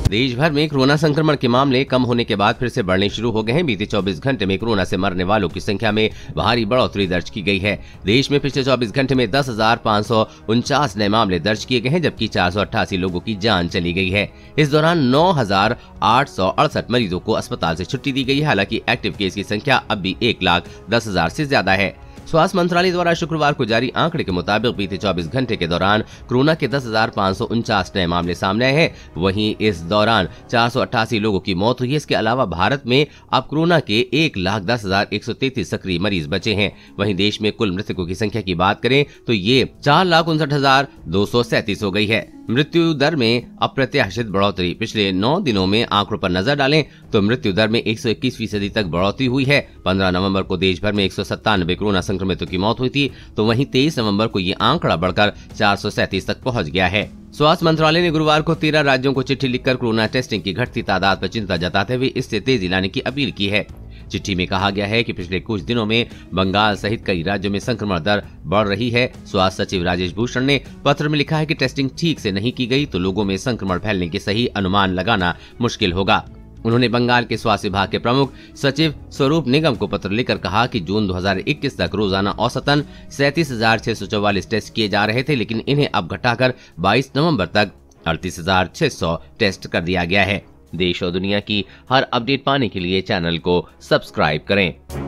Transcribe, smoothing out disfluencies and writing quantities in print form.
देश भर में कोरोना संक्रमण के मामले कम होने के बाद फिर से बढ़ने शुरू हो गए हैं। बीते 24 घंटे में कोरोना से मरने वालों की संख्या में भारी बढ़ोतरी दर्ज की गई है। देश में पिछले 24 घंटे में 10,549 नए मामले दर्ज किए गए हैं, जबकि 488 लोगों की जान चली गई है। इस दौरान 9,868 मरीजों को अस्पताल से छुट्टी दी गई है। हालांकि एक्टिव केस की संख्या अब भी 1,10,000 से ज्यादा है। स्वास्थ्य मंत्रालय द्वारा शुक्रवार को जारी आंकड़े के मुताबिक बीते 24 घंटे के दौरान कोरोना के 10,549 नए मामले सामने आए हैं। वहीं इस दौरान 488 लोगों की मौत हुई है। इसके अलावा भारत में अब कोरोना के 1,10,133 सक्रिय मरीज बचे हैं। वहीं देश में कुल मृतकों की संख्या की बात करें तो ये 4,59,237 हो गई है। मृत्यु दर में अप्रत्याशित बढ़ोतरी। पिछले 9 दिनों में आंकड़ों पर नजर डालें तो मृत्यु दर में 121% तक बढ़ोतरी हुई है। 15 नवंबर को देश भर में 197 कोरोना संक्रमितों की मौत हुई थी, तो वहीं 23 नवंबर को ये आंकड़ा बढ़कर 437 तक पहुंच गया है। स्वास्थ्य मंत्रालय ने गुरुवार को 13 राज्यों को चिट्ठी लिखकर कोरोना टेस्टिंग की घटती तादाद पर चिंता जताते हुए इससे तेजी लाने की अपील की है। चिट्ठी में कहा गया है कि पिछले कुछ दिनों में बंगाल सहित कई राज्यों में संक्रमण दर बढ़ रही है। स्वास्थ्य सचिव राजेश भूषण ने पत्र में लिखा है कि टेस्टिंग ठीक से नहीं की गई तो लोगों में संक्रमण फैलने के सही अनुमान लगाना मुश्किल होगा। उन्होंने बंगाल के स्वास्थ्य विभाग के प्रमुख सचिव स्वरूप निगम को पत्र लिखकर कहा कि जून 2021 तक रोजाना औसतन 37,644 टेस्ट किए जा रहे थे, लेकिन इन्हें अब घटाकर 22 नवंबर तक 38,600 टेस्ट कर दिया गया है। देश और दुनिया की हर अपडेट पाने के लिए चैनल को सब्सक्राइब करें।